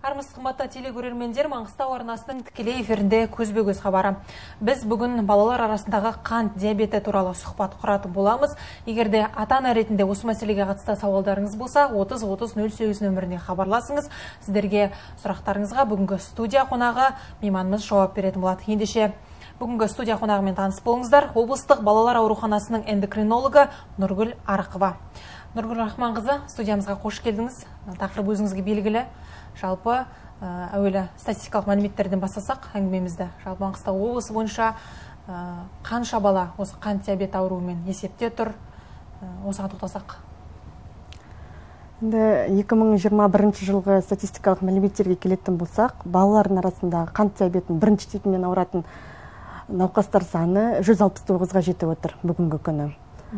Армысыз қымбатты телекөрермендер, Маңғыстау арнасының тікелей эфирінде көзбе-көз хабары. Біз бүгін балалар арасындағы қант диабеті туралы сұхбат құратын боламыз. Егерде ата-ана ретінде осы мәселеге қатысты сауалдарыңыз болса, 30-30-08 нөміріне хабарласыңыз. Сіздерге сұрақтарыңызға бүгінгі студия қонағы мейманымыз жауап беретін болады. Ендеше бүгінгі студия қонағымен таныс болыңыздар. Облыстық балалар ауруханасының эндокринологы Нұргүл Арықова. Нұргүл Рахманқызы, студиямызға қош келдіңіз. Тақырып өзіңізге белгілі. Жалпы әуелі статистикалық мәліметтерден бастасақ әңгімемізді. Жалпы Маңғыстау облысы бойынша қанша бала осы қант диабет ауруымен есепте тұр? Осыған тоқталсақ. 2021 жылғы статистикалық мәліметтерге келетін болсақ, балалардың арасындағы қант диабетін бірінші типімен ауыратын науқастар саны 169-ға жетіп отыр бүгінгі күні.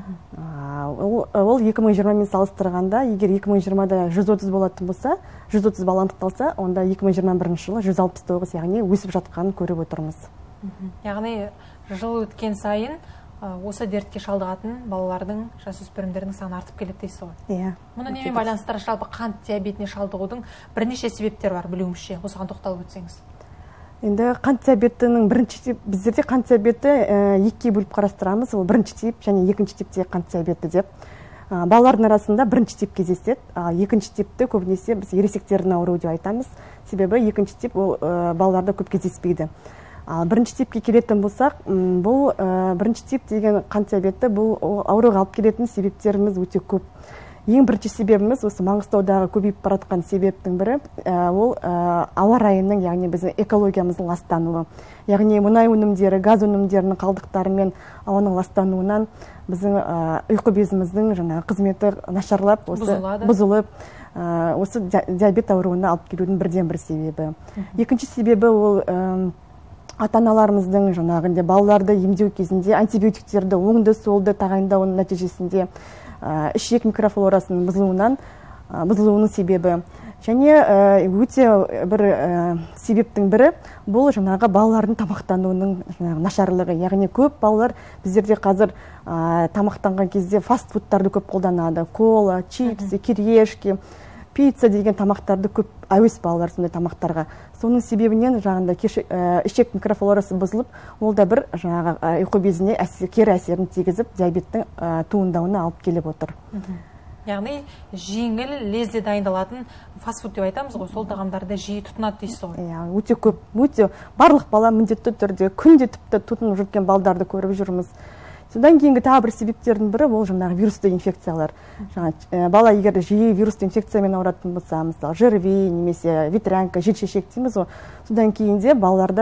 Ол 2020-мен салыстырғанда, егер 2020-да 130 болатын болса, 130 бала анықталса, онда 2021 жылы 169, яғни өсіп жатқанын көріп отырмыз. Яғни жыл өткен сайын осы дертке шалдығатын балалардың, жасөспірімдердің саны артып келеді дейсіз ғой? Иә. Мұны немен байланыстырып, жалпы қант диабетіне шалдығудың бірнеше себептер бар, білуімізше. Осыған тоқталып өтсеңіз. Енді қант диабетінің бірінші тип, біздерде қант диабеті екіге бөліп қарастырамыз. Ол бірінші тип және екінші типте қант диабеті деп. Балалардың арасында бірінші тип кездеседі. Екінші типті көбінесе біз ересектердің ауруы деп айтамыз. Себебі екінші тип ол балаларда көп кездеспейді. Бірінші типке келетін болсақ, бұл бірінші тип деген қант диабеті бұл ауруға алып келетін себептеріміз өте көп. Ең бірінші себебіміз осы Маңғыстаудағы көбейіп баратқан себептің бірі ол ауа райының, яғни біздің экологиямыздың ластануы. Яғни мұнай өнімдері, газ өнімдерінің қалдықтары мен ауаның ластануынан біздің ұйқы безіміздің қызметі нашарлап, бұзылып, осы диабет ауруына алып келудің бірден бір себебі. Екінші себебі ол ата-аналарымыздың балаларды емдеу кезінде антибиотиктерді оңды солды тағайындауының нәтижесінде ішек микрофлорасының бұзылуының себебі. Және өте бір себептің бірі бұл балалардың тамақтануының нашарлығы. Яғни көп балалар біздерде қазір тамақтанған кезде фастфудтарды көп қолданады. Кола, чипсы, кириешки, пицца деген тамақтарды көп әуес балалар сондай тамақтарға. Соның себебінен ішек микрофлорасы бұзылып, ол да бір ұйқы безіне кері әсерін тигізіп, диабеттің туындауына алып келіп отыр. Яғни жеңіл, лезде дайындалатын фастфуд деп айтамыз ғой, сол тағамдарды жиі тұтынады дейсіз ғой? Өте көп, өте барлық бала міндетті түрде күнде тіпті тұтынып жүрген балдарды көріп жүрміз. Содан кейінгі тағы бір себептердің бірі ол вирусты инфекциялар. Бала егер жиі вирусты инфекциямен ауыратын болса, мысалы ЖРВИ немесе ветрянка, желшешек дейміз ғой. Содан кейінде балаларда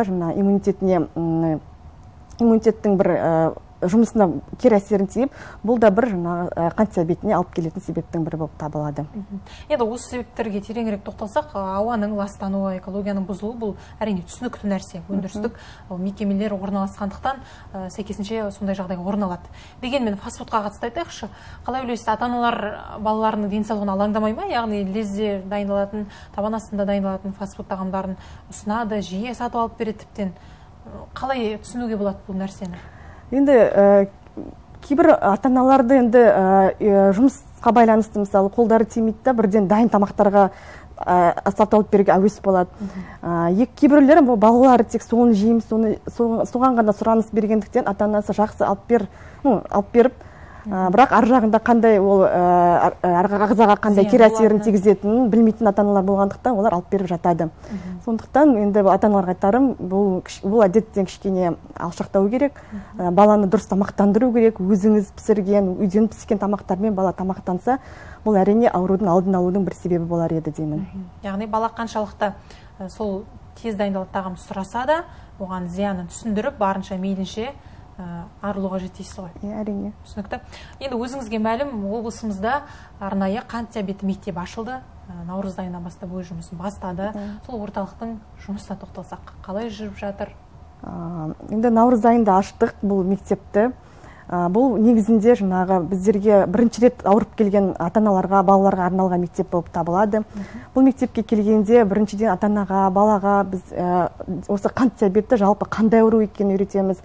иммунитеттің бір жұмысына кері әсерін тиіп, бұл да бір қант диабетіне алып келетін себептің бірі болып табылады. Енді осы себептерге тереңірек тоқталсақ, ауаның ластануы, экологияның бұзылуы бұл әрине түсінікті нәрсе. Өндірістік мекемелер орналасқандықтан сәйкесінше сондай жағдайға орын алады. Дегенмен фастфудқа қатысты айтайықшы, қалай ойлайсыз, ата-аналар балаларының денсаулығына алаңдамай ма? Яғни лезде дайындалатын, табан астында дайындалатын фастфуд тағамдарын ұсынады, жиі сатып алып береді тіптен. Қалай түсінуге болады бұл нәрсені? Енді кейбір ата-аналарды енді жұмысқа байланысты, мысалы қолдары тимейді, бірден дайын тамақтарға сатып алып беруге әуес болады. Кейбіреулер балалары тек соны жеймін, соған ғана сұраныс бергендіктен ата-анасы жақсы алып беріп, бірақ ар жағында қандай ол ағзаға қандай кері әсерін тигізетінін білмейтін ата-аналар болғандықтан олар алып беріп жатады. Сондықтан енді ата-аналарға айтарым, бұл әдеттен кішкене алшақтау керек, баланы дұрыс тамақтандыру керек, өзіңіз пісірген, үйден піскен тамақтармен бала тамақтанса, бұл әрине аурудың алдын алудың бір себебі болар еді деймін. Яғни бала қаншалықты сол тез дайындалатын тағам сұраса да, оған зиянын түсіндіріп, барынша мейлінше арылуға жетейсіз ғой? Әрине. Түсінікті. Енді өзіңізге мәлім, облысымызда арнайы қант диабеті мектебі ашылды. Наурыз айынан бастап өз жұмысын бастады. Сол орталықтың жұмысына тоқталсақ, қалай жүріп жатыр? Енді наурыз айында аштық бұл мектепті. Бұл негізінде біздерге бірінші рет ауырып келген ата-аналарға, балаларға арналған мектеп болып табылады. Бұл мектепке келгенде біріншіден ата-анаға, балаға біз осы қант диабеті жалпы қандай ауру екенін үйретеміз.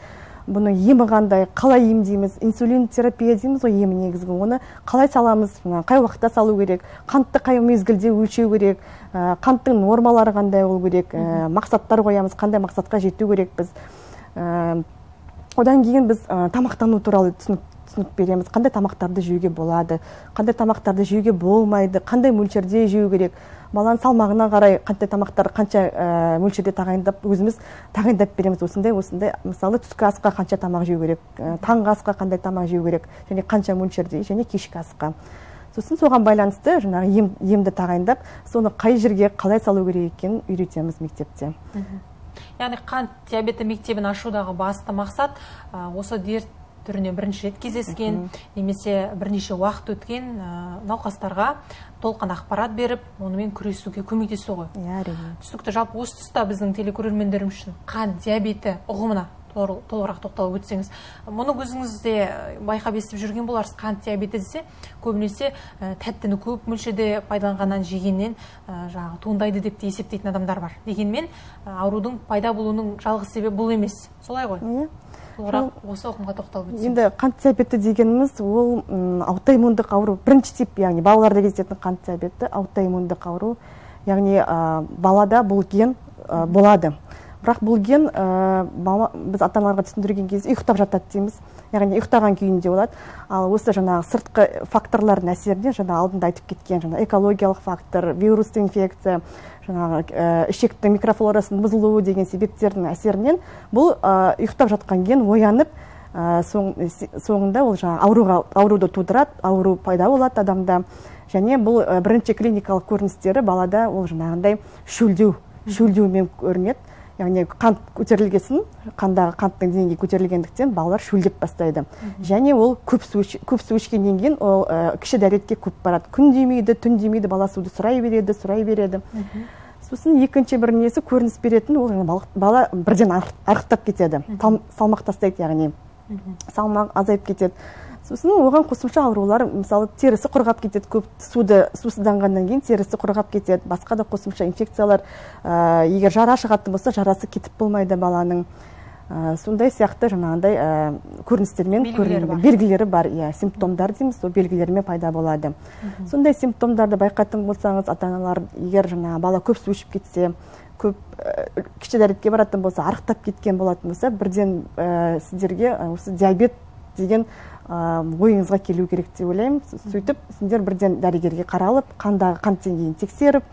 бұны емі қандай, қалай емдейміз, инсулин терапия дейміз ғой емі негізгі, оны қалай саламыз, қай уақытта салу керек, қантты қай мезгілде өлшеу керек, қанттың нормалары қандай болу керек, мақсаттар қоямыз, қандай мақсатқа жету керек біз. Одан кейін біз тамақтану туралы түсінік береміз, қандай тамақтарды жеуге болады, қандай тамақтарды жеуге болмайды, қандай мөлшерде жеу керек, баланың салмағына қарай қандай тамақтар қанша мөлшерде тағайындап, өзіміз тағайындап береміз. Осындай, мысалы түскі асқа қанша тамақ жеу керек, таңғы асқа қандай тамақ жеу керек, және қанша мөлшерде, және кешкі асқа. Сосын соған байланысты жаңағы емді тағайындап, соны қай жерге қалай салу керек екенін үйретеміз мектепте. Яғни қант диабеті мектебін ашудағы басты мақсат осы дерт түріне бірінші рет кездескен, немесе бірнеше уақыт өткен науқастарға толыққан ақпарат беріп, онымен күресуге көмектесу ғой. Түсінікті, жалпы осы тұста біздің телекөрермендеріміз үшін қант диабеті ұғымына толығырақ тоқталып өтсеңіз. Мұны өзіңіз де байқап естіп жүрген боларсыз. Қант диабеті десе, көбінесе тәттіні көп мөлшерде пайдаланғаннан жегеннен туындайды деп те есептейтін адамдар бар. Дегенмен, аурудың пайда болуының жалғыз себебі бұл емес. Солай ғой? Толығырақ осы ұғымға тоқталып өтсеңіз. Енді қант диабеті дегеніміз ол аутоиммундық ауру, бірінші тип, яғни балаларда кездесетін қант диабеті аутоиммундық ауру, яғни балада бұл ген болады. Бірақ бұл ген біз ата-аналарға түсіндірген кезде ұйықтап жатады дейміз, яғни ұйықтаған күйінде болады. Ал осы жаңағы сыртқы факторлардың әсерінен, жаңа алдында айтып кеткен жаңа экологиялық фактор, вирусты инфекция, жаңағы ішектің микрофлорасының бұзылуы деген себептердің әсерінен бұл ұйықтап жатқан ген оянып, соңында ол жаңа ауруды тудырады, ауру пайда болады адамда. Және бұл бірінші клиникалық көріністері балада ол жаңағындай шөлдеумен көрінеді. Яғни қант көтерілгесін, қандағы қанттың деңгейі көтерілгендіктен балалар шөлдеп бастайды. Және ол көп су ішкеннен кейін ол кіші дәретке көп барады. Күн демейді, түн демейді, бала суды сұрай береді. Сосын екінші бір несі көрініс беретін, ол бала бірден арықтап кетеді. Салмақ тастайды, яғни салмақ азайып кетеді. Сосын оған қосымша аурулар, мысалы терісі құрғап кетеді, көп сусызданғаннан кейін терісі құрғап кетеді. Басқа да қосымша инфекциялар, егер жара шығатын болса, жарасы кетіп болмайды баланың. Сондай сияқты жаңағындай көріністермен белгілері бар, симптомдар дейміз, сол белгілермен пайда болады. Сондай симптомдарды байқайтын болсаңыз, ата-аналар егер бала көп су ішіп кетсе, көп кіші дәретке баратын болса, арықтап кеткен болатын болса, бірден сіздерге осы диабет деген ойыңызға келу керек деп ойлаймын. Сөйтіп, сендер бірден дәрігерге қаралып, қандағы қант деңгейін тексеріп,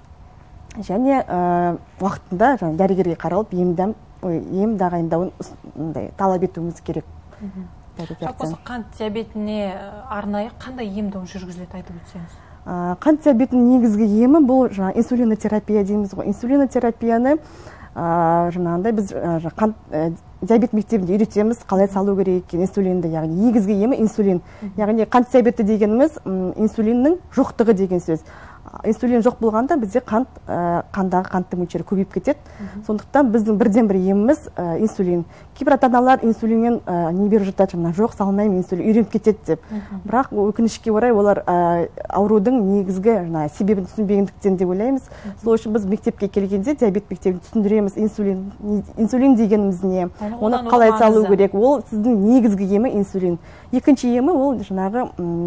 және уақытында дәрігерге қаралып, ем тағайындауын талап етуіміз керек. Жалпы осы қант диабетіне арнайы қандай ем-дом жүргізіледі айтып өтсеңіз? Қант диабетінің негізгі емі бұл инсулинотерапия дейміз ғой. Инсулинотерапияны жаңағындай біз диабет мектебінде үйретеміз, қалай салу керек екен инсулинді, яғни негізгі емі инсулин. Яғни қант диабеті дегеніміз инсулиннің жоқтығы деген сөз. Инсулин жоқ болғанда бізде қандағы қанттың мөлшері көбейіп кетеді. Сондықтан біздің бірден бір еміміз инсулин. Кейбір ата-аналар инсулиннен не беріп жатады, жоқ салмаймын, инсулин үйреніп кетеді деп. Бірақ өкінішке орай олар аурудың негізгі себебін түсінбегендіктен деп ойлаймыз. Сол үшін біз мектепке келгенде диабет мектебін түсіндіреміз, инсулин дегеніміз не, оны қалай салу керек. Ол сіздің негізгі емі инсулин. Екінші емі ол жаңағы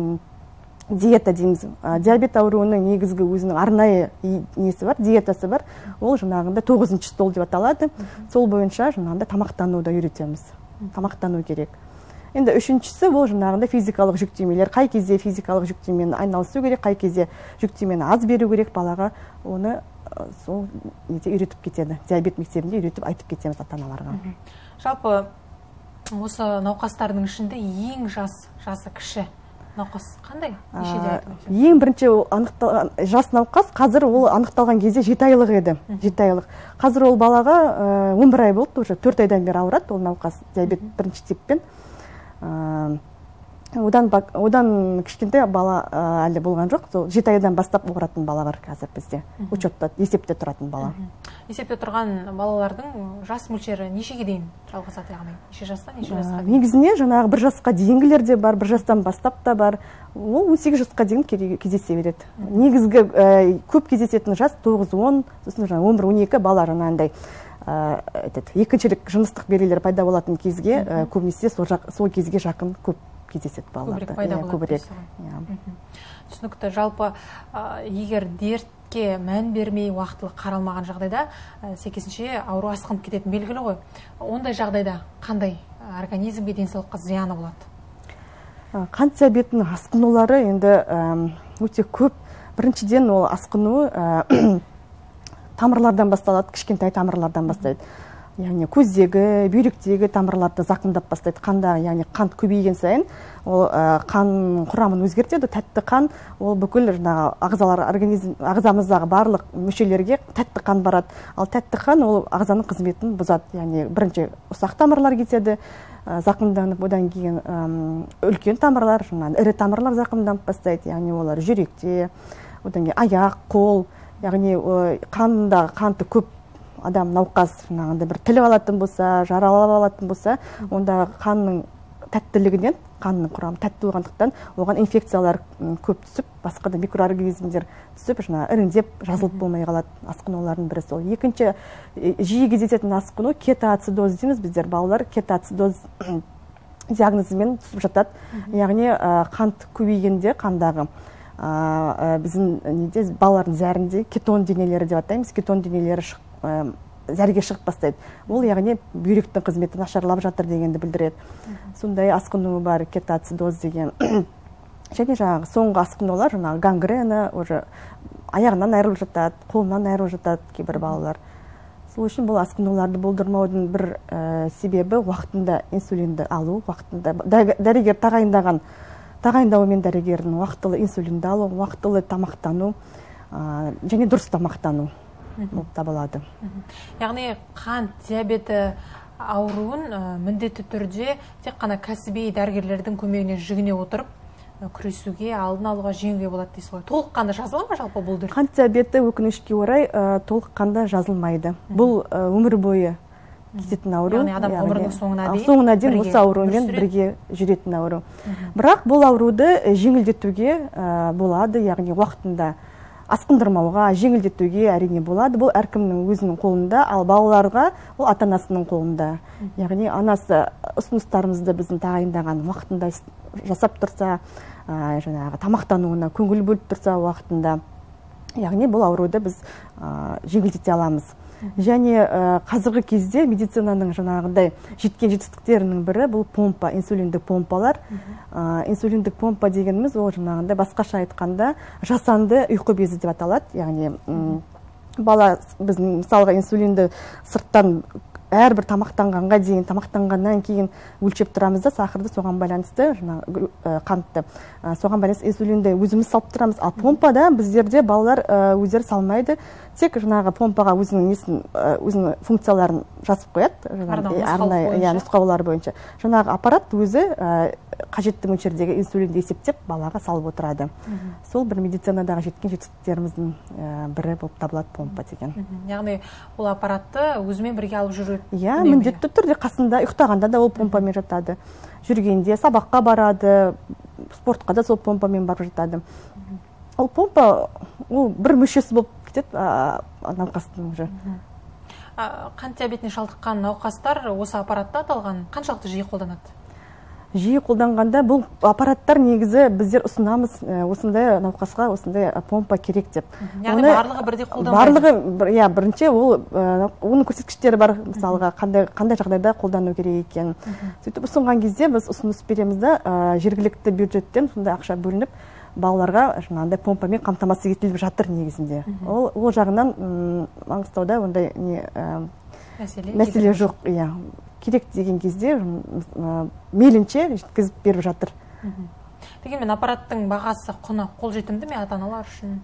диета дейміз. Диабет ауруының негізгі өзінің арнайы несі бар, диетасы бар. Ол жаңағында 9-шы стол деп аталады. Сол бойынша жаңағында тамақтануды үйретеміз. Тамақтану керек. Енді үшіншісі ол жаңағында физикалық жүктемелер. Қай кезде физикалық жүктемені айналысу керек, қай кезде жүктемені аз беру керек балаға, оны сол үйретіп кетеді. Диабет мектебінде үйретіп айтып кетеміз ата-аналарға. Жалпы осы науқастардың ішінде ең жасы кіші науқас қандай? Ең бірінші жас науқас қазір ол анықталған кезде 7 айлық еді. 7 айлық. Қазір ол балаға 11 ай болды, уже 4 айдан бері ауырады ол науқас диабет бірінші типпен. Одан кішкентай бала әлі болған жоқ. 7 айдан бастап ауыратын бала бар қазір бізде. Учетта, есепте тұратын бала. Есепте тұрған балалардың жас мөлшері нешеге дейін жалғасады, яғни? Неше жастан, неше жасқа дейін? Негізіне жаңағы 1 жасқа дейінгілер де бар, 1 жастан бастап та бар. Ол 18 жасқа дейін кездесе береді. Негізгі көп кездесетін жас 9-10, сосын 11-12 бала жаңағындай екіншілік жыныстық белгілер пайда болатын кезге көбінесе сол кезге жақын көп кездеседі балаларда. Көбірек пайда болады. Түсінікті. Жалпы егер дертке мән бермей уақытылы қаралмаған жағдайда сәйкесінше ауру асқынып кететін белгілі ғой. Ондай жағдайда қандай организмге, денсаулыққа зияны болады? Қант диабетінің асқынулары енді өте көп. Біріншіден ол асқыну тамырлардан басталады, кішкентай тамырлардан бастайды. Яғни көздегі, бүйректегі тамырларды зақымдап бастайды. Қанда, яғни қант көбейген сайын, ол қан құрамын өзгертеді. Тәтті қан ол бүкіл ағзамыздағы барлық мүшелерге тәтті қан барады. Ал тәтті қан ол ағзаның қызметін бұзады. Яғни бірінші ұсақ тамырлар кетеді, зақымданып, одан кейін үлкен тамырлар, ірі тамырлар зақымданып бастайды. Яғни олар жүректе, одан кейін аяқ, қол, яғни қандағы қанты көп адам науқас бір тіліп алатын болса, жаралап алатын болса, онда қанның тәттілігінен, қанның құрамы тәтті болғандықтан, оған инфекциялар көп түсіп, басқа да микроорганизмдер түсіп, іріңдеп, жазылып болмай қалады. Асқынулардың бірі сол. Екінші жиі кездесетін асқыну кетоацидоз дейміз біздер, балалар кетоацидоз диагнозымен түсіп жатады. Яғни қант көбейгенде қандағы біздің балалардың зәрінде кетон денелері деп атаймыз, кетон денелері зәрге шығып бастайды. Ол яғни бүйректің қызметі нашарлап жатыр дегенді білдіреді. Сондай асқыну бар, кетоацидоз деген. Және жаңағы соңғы асқынулар, гангрена, аяғынан айырылып жатады, қолынан айырылып жатады кейбір балалар. Сол үшін бұл асқынуларды болдырмаудың бір себебі уақытында инсулинді алу, уақытында дәрігер тағайындауымен дәрігердің уақытылы инсулинді алу, уақытылы тамақтану және дұрыс тамақтану болып табылады. Яғни қант диабеті ауруын міндетті түрде тек қана кәсіби дәрігерлердің көмегіне жүгіне отырып күресуге, алдын алуға, жеңуге болады дейсіз ғой. Толыққанды жазыла ма жалпы бұл дерт? Қант диабеті өкінішке орай толыққанды жазылмайды. Бұл өмір бойы кететін ауру. Яғни адам өмірінің соңына дейін осы аурумен бірге жүретін ауру. Бірақ бұл ауруды жеңілдетуге болады, яғни уақытында асқындырмауға, жеңілдетуге әрине болады. Бұл әркімнің өзінің қолында, ал балаларға ол ата-анасының қолында. Яғни анасы ұсыныстарымызды біздің тағайындаған уақытында жасап тұрса, тамақтануына көңіл бөліп тұрса уақытында, яғни бұл ауруды біз жеңілдете аламыз. Және қазіргі кезде медицинаның жаңағыдай жеткен жетістіктерінің бірі бұл помпа, инсулиндік помпалар. Инсулиндік помпа дегеніміз ол жаңағыдай басқаша айтқанда жасанды ұйқы безі деп аталады. Яғни бала біз мысалға инсулинді сырттан әрбір тамақтанғанға дейін, тамақтанғаннан кейін өлшеп тұрамыз да, сахарды соған байланысты, қантты. Соған байланысты инсулинді өзіміз салып тұрамыз. Ал помпада біздерде балалар өздері салмайды. Тек помпаға өзінің функцияларын жазып қояды. Арнайы нұсқаулар бойынша. Жаңағы аппарат өзі қажетті мөлшердегі инсулинді есептеп балаға салып отырады. Сол бір медицинадағы жеткен жетістіктеріміздің бірі болып табылады помпа деген. Яғни ол аппаратты өзімен бірге алып жүреді. Иә, міндетті түрде қасында, ұйықтағанда да ол помпамен жатады. Жүргенде сабаққа барады, спортқа да сол помпамен барып жатады. Ол помпа бір мүшесі болып кетеді науқастың уже. Қант диабетіне шалдыққан науқастар осы аппаратты аталған қаншалықты жиі қолданады? Жиі қолданғанда бұл аппараттар негізі біздер ұсынамыз, осындай науқасқа осындай помпа керек деп. Яғни барлығы бірдей қолданбайды? Барлығы, бірінші оның көрсеткіштері бар, мысалға қандай жағдайда қолдану керек екен. Сөйтіп ұсынған кезде біз ұсыныс береміз да, жергілікті бюджеттен сондай ақша бөлініп, балаларға жаңағыдай помпамен қамтамасыз етіліп жатыр негізінде. Ол жағынан Маңғыстауда ондай мәселе жоқ. Керек деген кезде мейлінше жеткізіп беріп жатыр. Дегенмен аппараттың бағасы, құны қолжетімді ме ата-аналар үшін?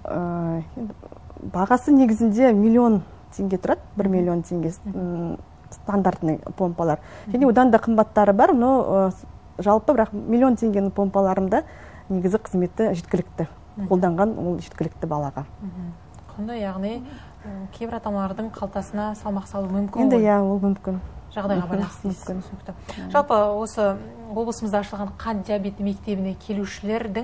Бағасы негізінде 1 миллион теңге тұрады, 1 миллион теңге стандартный помпалар. Және одан да қымбаттары бар, но жалпы бірақ 1 миллион теңгенің помпаларында негізі қызметі жеткілікті. Қолданған ол жеткілікті балаға. Құнды, яғни кейбір ата-аналардың қалтасына салмақ салу мүмкін ғой? Енді ол мүмкін. Жағдайға байланысты. Жалпы осы облысымызда ашылған қант диабеті мектебіне келушілердің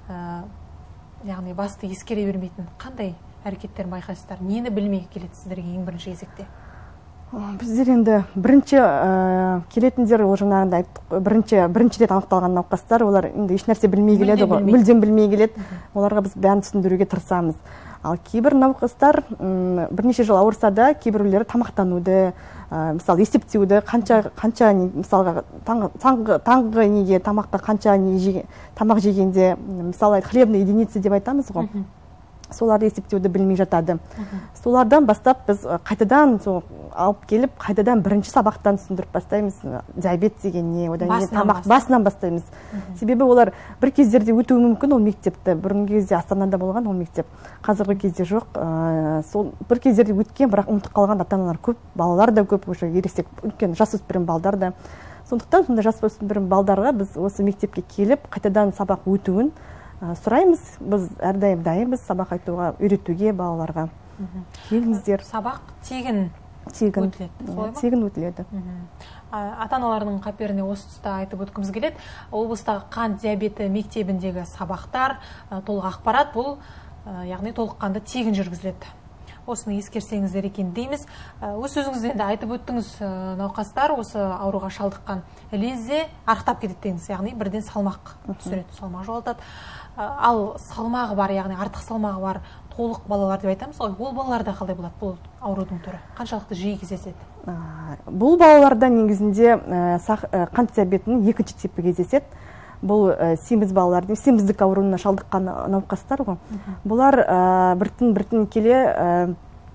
яғни басты ескере бермейтін қандай әрекеттерін байқайсыздар? Нені білмей келеді сіздерге ең бірінші кезекте? Біздер енді бірінші келетіндер, ол жаңағындай бірінші рет анықталған науқастар, олар енді ешнәрсе білмей келеді, мүлдем білмей келеді. Оларға біз бәрін түсіндіруге тырысамыз. Ал кейбір науқастар бірнеше жыл ауырса да, кейбіреулері тамақтануды, мысалы есептеуді, қанша мысалға таңғы неге тамақта қанша тамақ жегенде, мысалы хлебные единицы деп айтамыз ғой. Соларды есептеуді білмей жатады. Солардан бастап біз қайтадан алып келіп, қайтадан бірінші сабақтан түсіндіріп бастаймыз. Диабет деген не, одан кейін тамақ басынан бастаймыз. Себебі олар бір кездерде өтуі мүмкін ол мектепті. Бұрынғы кезде Астанада болған ол мектеп. Қазіргі кезде жоқ. Сол бір кездерде өткен, бірақ ұмытып қалған ата-аналар көп, балалар да көп, уже ересек, үлкен жасөспірім балдар да. Сондықтан сонда жасөспірім балдарға біз осы мектепке келіп, қайтадан сабақ өтуін сұраймыз. Біз әрдайым дайынбыз сабақ айтуға, үйретуге балаларға. Келіңіздер. Сабақ тегін өтіледі. Тегін өтіледі. Ата-аналардың қаперіне осы тұста айтып өткіміз келеді. Облыстағы қант диабеті мектебіндегі сабақтар, толық ақпарат бұл, яғни толыққанды тегін жүргізіледі. Осыны ескерсеңіздер екен дейміз. Өз сөзіңізде енді айтып өттіңіз, науқастар осы ауруға шалдыққан лезде арықтап кетеді деңіз, яғни бірден салмақ түсіреді, салмақ жоғалтады. Ал салмағы бар, яғни артық салмағы бар толық балалар деп айтамыз ғой, ол балаларда қалай болады бұл аурудың түрі? Қаншалықты жиі кездеседі? Бұл балаларда негізінде қант диабетінің екінші типі кездеседі. Бұл семіз балалар, семіздік ауруына шалдыққан науқастар ғой. Бұлар біртін келе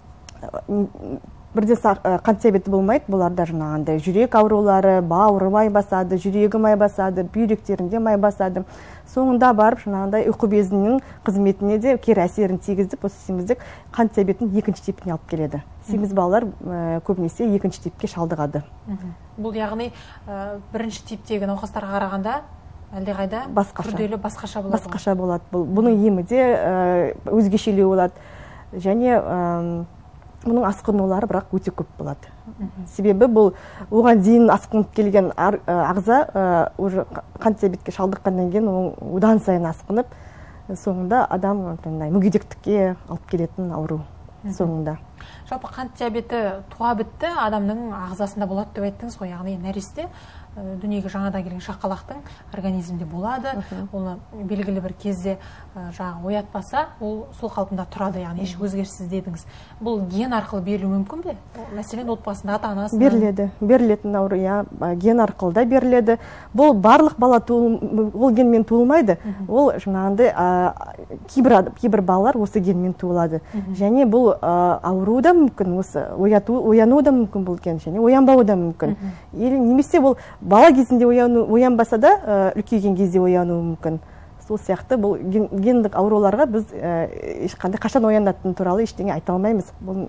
бірден қант диабеті болмайды. Бұларда жаңағындай жүрек аурулары, бауыры май басады, жүрегі май басады, бүйректерінде май басады. Соңында барып жаңағындай ұйқы безінің қызметіне де кері әсерін тигізіп, осы семіздік қант диабетінің екінші типіне алып келеді. Семіз балалар көбінесе екінші типке шалдығады. Бұл яғни бірінші типтегі науқастарға қарағанда әлдеқайда күрделі басқаша болады. Басқаша болады. Бұның емі де өзгешелеу болады. Және бұның асқынулары бірақ өте көп болады. Себебі бұл оған дейін асқынып келген ағза қант диабетке шалдыққаннан кейін одан сайын асқынып, соңында адам мүгедектікке алып келетін ауру соңында. Жалпы қант диабеті туа бітті адамның ағзасында болады деп айттыңыз ғой, яғни нәресте дүниеге жаңадан келген шақалақтың организмде болады. Оны белгілі бір кезде оятпаса, ол сол қалпында тұрады, яғни еш өзгеріссіз дедіңіз. Бұл ген арқылы берілуі мүмкін бе? Мәселен, отбасында ата-анасынан берілетін ауру, ген арқылы да беріледі. Бұл барлық бала ол генмен туылмайды. Ол жаңағындай кейбір балалар осы генмен туылады. Және бұл ауру да мүмкін, ояну да мүмкін бұл ген, және оянбауы да мүмкін. Немесе бұл бала кезінде оянбаса да, үлкейген кезде оянуы мүмкін. Сол сияқты бұл гендік ауруларға біз ешқандай қашан оянатыны туралы ештеңе айта алмаймыз. Бұл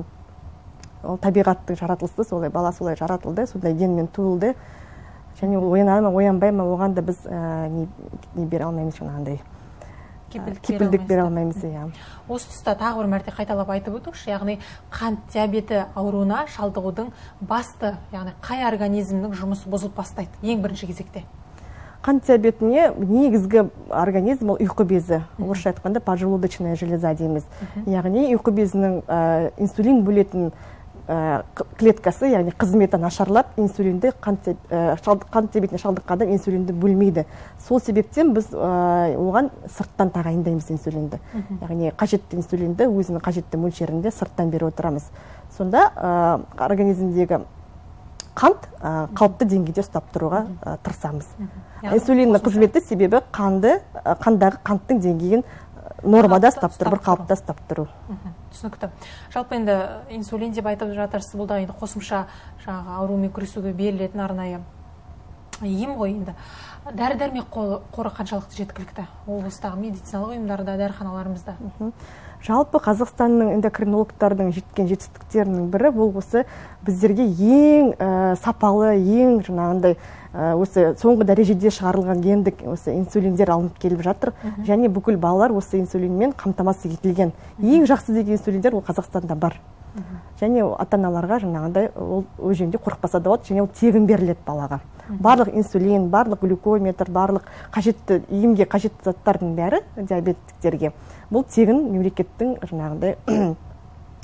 табиғаттың жаратылысы, солай бала солай жаратылды, сондай генмен туылды. Және ол оянады ма, оянбай ма, оған да біз не бере алмаймыз, жаңағындай кепілдік бере алмаймыз. Осы тұста тағы бір мәрте қайталап айтып өтіңізші, яғни қант диабеті ауруына шалдығудың басты, яғни қай организмнің жұмысы бұзылып бастайды ең бірінші кезекте? Қант диабетіне негізгі организм ол ұйқы безі. Орысша айтқанда поджелудочная железа дейміз. Яғни ұйқы безінің инсулин бөлетін клеткасы, яғни қызметі нашарлап, инсулинді қант диабетіне шалдыққанда инсулинді бөлмейді. Сол себептен біз оған сырттан тағайындаймыз инсулинді. Яғни қажетті инсулинді өзінің қажетті мөлшерінде сырттан беріп отырамыз. Сонда организмдегі қант қалыпты деңгейде ұстап тұруға тырысамыз. Инсулиннің қызметі себебі қандағы қанттың деңгейін нормада ұстап тұру, бір қалыпта ұстап тұру. Түсінікті. Жалпы енді инсулин деп айтып жатырсыз, бұл да енді қосымша аурумен күресуге берілетін арнайы ем ғой енді. Дәрі-дәрмек қоры қаншалықты жеткілікті облыстағы медициналық ұйымдарда, дәріханаларымызда? Жалпы Қазақстанның эндокринологтардың жеткен жетістіктерінің бірі бұл осы біздерге ең сапалы, ең жаңағындай осы соңғы дәрежеде шығарылған гендік осы инсулиндер алынып келіп жатыр. Және бүкіл балалар осы инсулинмен қамтамасыз етілген. Ең жақсы деген инсулиндер ол Қазақстанда бар. Және ата-аналарға жаңағындай ол жөнінде қорықпаса да болады, және ол тегін беріледі балаға. Барлық инсулин, барлық глюкометр, барлық қажетті емге қажетті заттардың бәрі диабеттіктерге бұл тегін мемлекеттің жаңағындай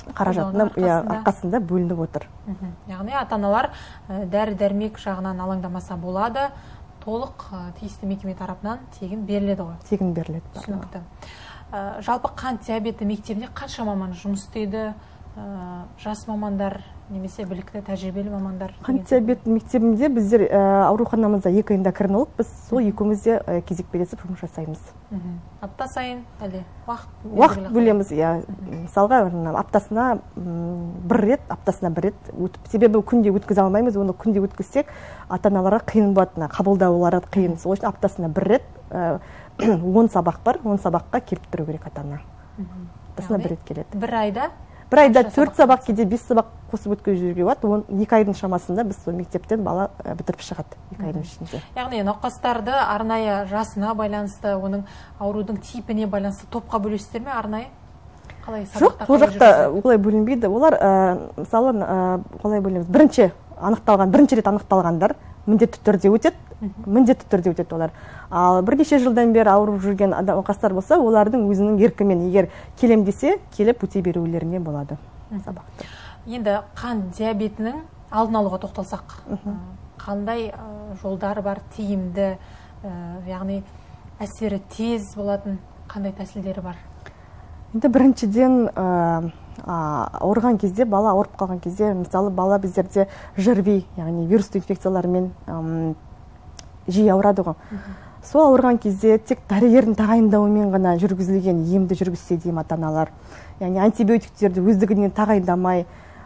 қаражатының арқасында бөлініп отыр. Яғни ата-аналар дәрі-дәрмек жағынан алаңдамаса болады, толық тиісті мекеме тарапынан тегін беріледі ғой. Тегін беріледі. Түсінікті. Жалпы қант диабеті мектебінде қанша маман жұмыс істейді? Жас мамандар немесе білікті тәжірибелі мамандар? Қант диабеті мектебінде біздер ауруханамызда 2 эндокринолог, біз сол екеумізде кезек бересіп жұмыс жасаймыз. Апта сайын әлде уақыт бөлеміз. Мысалға аптасына 1 рет өтіп, себебі күнде өткізе алмаймыз, оны күнде өткізсек ата-аналарға қиын болады, қабылдаулары қиын. Сол үшін аптасына 1 рет 10 сабақ бар, 10 сабаққа келіп тұру керек ата-ана. Аптасына 1 рет келеді. Бір айда 4 сабақ, кейде 5 сабақ қосып өткізіп жүруге болады. 2 айдың шамасында біз сол мектептен бала бітіріп шығады, 2 айдың ішінде. Яғни науқастарды арнайы жасына байланысты, оның аурудың типіне байланысты топқа бөлесіздер ме арнайы? Жоқ, ол жақта олай бөлінбейді. Олар мысалы олай бөлінеміз. Бірінші рет анықталғандар міндетті түрде өтеді олар. Ал бірнеше жылдан бері ауырып жүрген науқастар болса, олардың өзінің еркімен, егер келем десе, келіп өте берулеріне болады сабақты. Енді қант диабетінің алдын алуға тоқталсақ, қандай жолдары бар, тиімді, яғни әсері тез болатын қандай тәсілдері бар? Енді біріншіден ауырған кезде, бала ауырып қалған кезде, мысалы бала біздерде ЖРВИ, яғни вирусты инфекциялармен жиі ауырады ғой. Сол ауырған кезде тек дәрігердің тағайындауымен ғана жүргізілген емді жүргізсе деймін ата-аналар. Яғни антибиотиктерді өздігінен тағайындамай,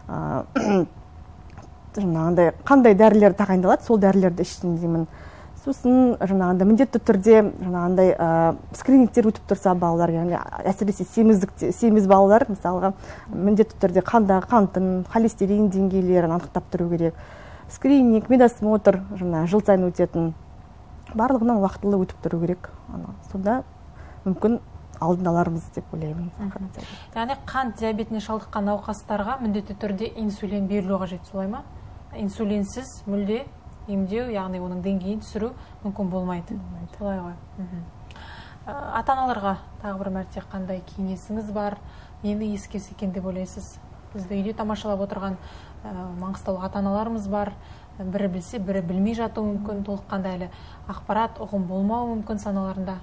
қандай дәрілер тағайындалады, сол дәрілерді ішсін деймін. Сосын міндетті түрде скринингтер өтіп тұрса балалар, яғни әсіресе семіз балалар, мысалға міндетті түрде қандағы қантын, холестерин деңгейлерін анықтап тұру керек. Скрининг, медосмотр жыл сайын өтетін, барлығынан уақытылы өтіп тұру керек. Сонда мүмкін алдын алармыз деп ойлаймын. Яғни қант диабетіне шалдыққан науқастарға міндетті түрде инсулин берілу қажет, солай ма? Инсулинсіз мүлде емдеу, яғни оның деңгейін түсіру мүмкін болмайды. Солай ғой. Ата-аналарға тағы бір мәрте қандай кеңесіңіз бар? Нені ескерсе екен деп ойлайсыз? Бізді үйде тамашалап отырған маңғыстаулық ата-аналарымыз бар. Бірі білсе, бірі білмей жатуы мүмкін, толыққанда әлі ақпарат, ұғым болмауы мүмкін саналарында.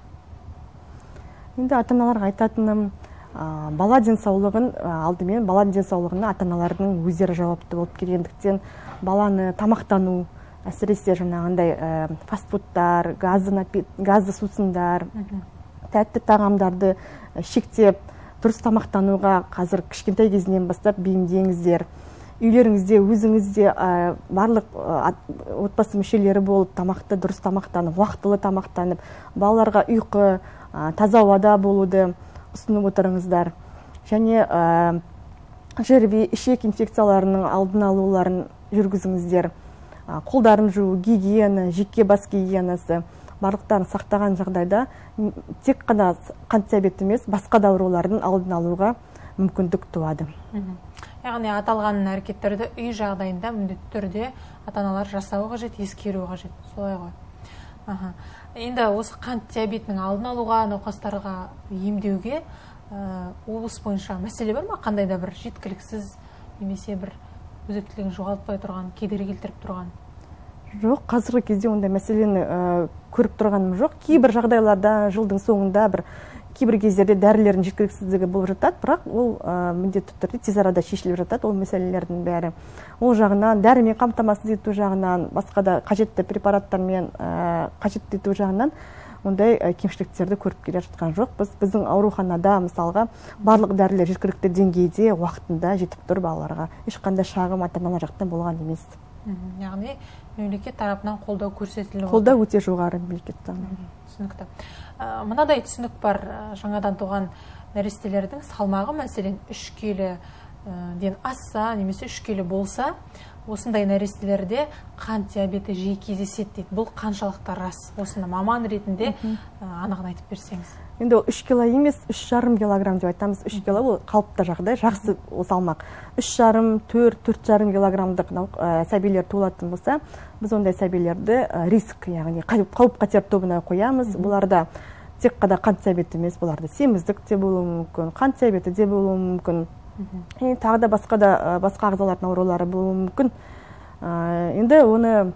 Енді ата-аналарға айтатыным, бала денсаулығын алдымен бала денсаулығына ата-аналардың өздері жауапты болып келгендіктен баланы тамақтану, әсіресе фастфудтар, газды сусындар, тәтті тағамдарды шектеп, дұрыс тамақтануға қазір кішкентай кезінен бастап бейімдеңіздер. Үйлеріңізде, өзіңізде барлық отбасы мүшелері болып тамақты дұрыс тамақтанып, уақытылы тамақтанып, балаларға ұйқы, таза ауада болуды ұсынып отырыңыздар. Және ЖРВИ, ішек инфекцияларының алдын алуларын жүргізіңіздер. Қолдарын жуу, гигиена, жеке бас гигиенасы барлықтарын сақтаған жағдайда тек қана қант диабеті емес, басқа да аурулардың алдын алуға мүмкіндік туады. Яғни аталған әрекеттерді үй жағдайында міндетті түрде ата-аналар жасауы қажет, ескеру қажет. Солай ғой. Енді осы қант диабетінің алдын алуға, науқастарға емдеуге облыс бойынша мәселе бар ма? Қандай да бір жеткіліксіз немесе бір өзектілігін жоғалтпай тұрған, кедергі келтіріп тұрған? Жоқ, қазіргі кезде ондай мәселені көріп тұрғаным жоқ. Кейбір жағдайларда жылдың соңында кейбір кездерде дәрілердің жеткіліксіздігі болып жатады, бірақ ол міндетті түрде тез арада шешіліп жатады, ол мәселелердің бәрі. Ол жағынан, дәрімен қамтамасыз ету жағынан, басқа да қажетті препараттармен қажетті ету жағынан ондай кемшіліктерді көріп келе жатқан жоқ. Біздің ауруханада мысалға барлық дәрілер жеткілікті деңгейде уақытында жетіп тұр балаларға. Ешқандай шағым ата-аналар жақтан болған емес. Яғни мемлекет тарапынан қолдау көрсетіліп отыр. Қолдау өте жоғары мемлекеттен. Түсінікті. Мынадай түсінік бар, жаңадан туған нәрестелердің салмағы мәселен 3 келіден асса, немесе 3 келі болса, осындай нәрестелерде қант диабеті жиі кездеседі дейді. Бұл қаншалықты рас? Осыны маман ретінде анығын айтып берсеңіз. Енді 3 кило емес, 3,5 килограмм деп айтамыз. 3 кило ол қалыпты жағдай, жақсы салмақ. 3,5-4,5 килограммдық сәбилер туылатын болса, біз ондай сәбилерді риск, яғни қауіп-қатер тобына қоямыз. Бұларда тек қана қант диабеті емес, бұларда семіздік те болуы мүмкін, қант диабеті де болуы мүмкін. Тағы да басқа ағзалардың аурулары болуы мүмкін. Енді оны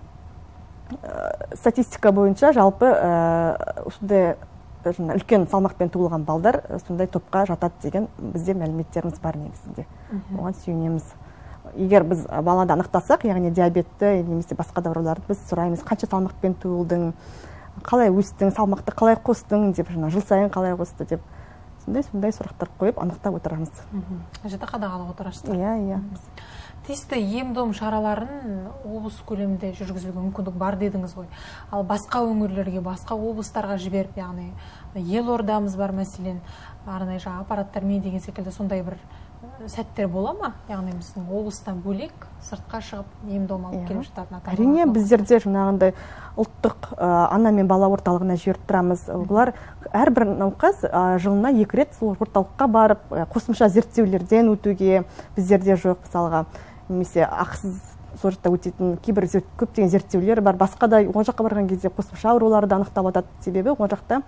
статистика бойынша жалпы осындай үлкен салмақпен туылған балдар сондай топқа жатады деген бізде мәліметтеріміз бар негізінде. Оған сүйенеміз. Егер біз балада анықтасақ, яғни диабетті немесе басқа да ауруларды біз сұраймыз, қанша салмақпен туылдың, қалай өстің, салмақты қалай қостың деп, жыл сайын қалай қосты деп, сондай сұрақтар қойып анықтап отырамыз. Жіті қадағалап отырасыздар. Иә. Тиісті ем-дом шараларын облыс көлемінде жүргізуге мүмкіндік бар дедіңіз ғой. Ал басқа өңірлерге, басқа облыстарға жіберіп, яғни Елордамыз бар мәселен, арнайы аппараттармен деген секілді сондай бір сәттер бола ма? Яғни біздің облыстан бөлек сыртқа шығып ем-дом алып келіп жататын ата-аналар. Әрине, біздерде жаңағындай ұлттық ана мен бала орталығына жіберіп тұрамыз. Олар әрбір науқас жылына 2 рет сол орталыққа барып, қосымша зерттеулерден өтуге біздерде жоқ, мысалға, немесе ақысыз сол жақта өтетін кейбір көптеген зерттеулер бар. Басқа да ол жаққа барған кезде қосымша ауруларды анықтап жатады. Себебі ол жақта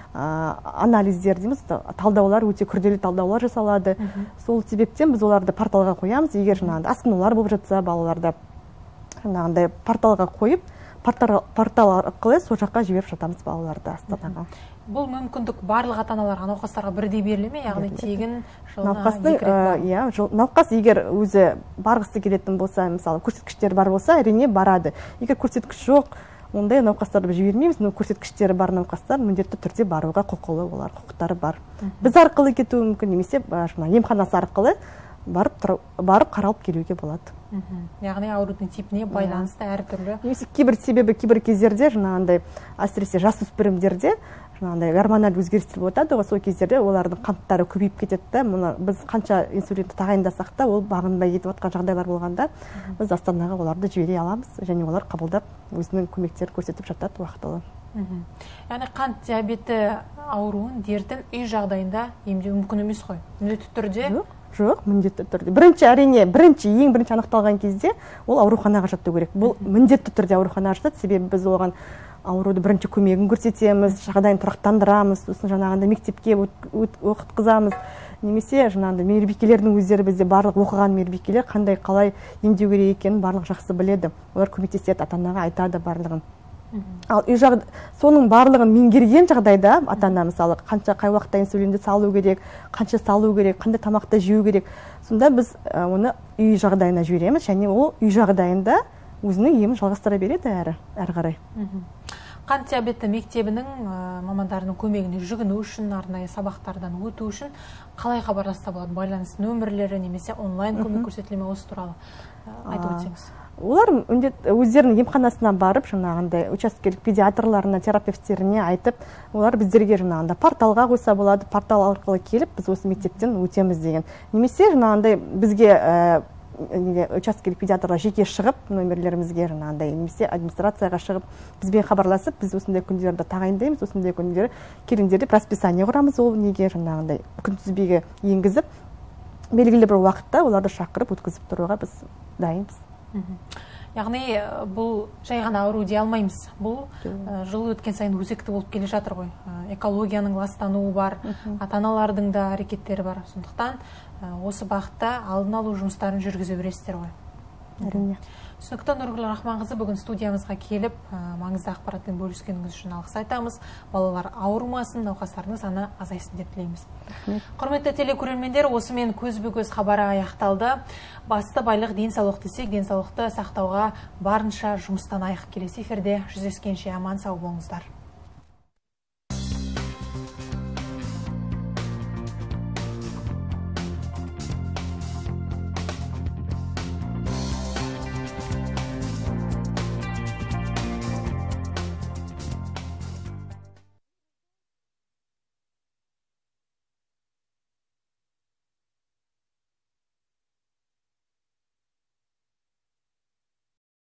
анализдер дейміз, талдаулар, өте күрделі талдаулар жасалады. Сол себептен біз оларды порталға қоямыз. Егер жаңағындай асқынулар болып жатса, балаларды жаңағындай порталға қойып, портал арқылы сол жаққа жіберіп жатамыз балаларды Астанаға. Бұл мүмкіндік барлық ата-аналарға, науқастарға бірдей беріле ме? Яғни тегін жылына 2 рет бар. Науқас егер өзі барғысы келетін болса, мысалы, көрсеткіштер бар болса, әрине барады. Егер көрсеткіш жоқ, ондай науқастарды жібермейміз. Көрсеткіштері бар науқастар міндетті түрде баруға құқылы, олар құқықтары бар. Біз арқылы кетуі мүмкін, немесе емханасы арқылы барып қаралып келуге болады. Яғни аурудың типіне байланысты әртүрлі. Немесе кейбір кездерде жаңағындай, әсіресе жасөспірімдерде жаңағындай гормональ өзгерістер болады, сол кездерде олардың қанттары көбейіп кетеді. Біз қанша инсулинді тағайындасақ та, ол бағынбай кетіп жатқан жағдайлар болғанда, біз Астанаға оларды жібере аламыз, және олар қабылдап өзінің көмектерін көрсетіп жатады уақытылы. Яғни қант диабеті ауруын, дертін үй жағдайында емдеу мүмкін емес қой? Міндетті түрде? Жоқ, міндетті түрде. Ең бірінші анықталған кезде ол ауруханаға жату керек. Бұл міндетті түрде ауруханаға жатады, себебі біз оған ауруды бірінші көмегін көрсетеміз, жағдайын тұрақтандырамыз, сосын жаңағында мектепке оқытқызамыз. Немесе жаңағында мейірбикелердің өздері, бізде барлық оқыған мейірбикелер қандай қалай емдеу керек екенін барлық жақсы біледі. Олар көмектеседі, ата-анаға айтады барлығын. Ал соның барлығын меңгерген жағдайда ата-ана мысалы қай уақытта инсулинді салу керек, қанша салу керек, қандай тамақты жеу керек, сонда біз оны үй жағдайына жібереміз, және ол үй жағдайында өзінің емін жалғастыра береді әрі қарай. Қант диабеті мектебінің мамандарының көмегіне жүгіну үшін, арнайы сабақтардан өту үшін қалай хабарласса болады? Байланыс нөмірлері немесе онлайн көмек көрсетіле ме, осы туралы айтып өтсеңіз? Олар өздерінің емханасына барып, жаңағындай учаскелік педиатрларына, терапевттеріне айтып, олар біздерге жаңағында порталға қойса болады, портал арқылы келіп, біз осы мектептен өтеміз деген. Немесе жаңағындай бізге учаскелік педиатрға жеке шығып, нөмірлерімізге жаңағындай, немесе администрацияға шығып, бізбен хабарласып, біз осындай күндерді тағайындаймыз, осындай күндері келіңдер деп расписание құрамыз, ол неге жаңағындай күнтізбеге енгізіп, белгілі бір уақытта оларды шақырып өткізіп тұруға біз дайынбыз. Яғни бұл жай ғана ауру дей алмаймыз. Бұл жыл өткен сайын өзекті болып келе жатыр ғой. Экологияның ластануы бар, ата-аналардың да әрекеттері бар. Сондықтан осы бағытта алдын алу жұмыстарын жүргізе бересіздер ғой. Әрине. Түсінікті Нұргүл Рахманқызы бүгін студиямызға келіп, маңызды ақпаратпен бөліскеніңіз үшін алғыс айтамыз. Балалар ауырмасын, науқастардың саны азайсын деп тілейміз. Құрметті телекөрермендер, осымен көзбе-көз хабары аяқталды. Басты байлық денсаулық десек, денсаулықты сақтауға барынша жұмыстан айық. Келесі эфирде жүздескенше аман сау болыңыздар.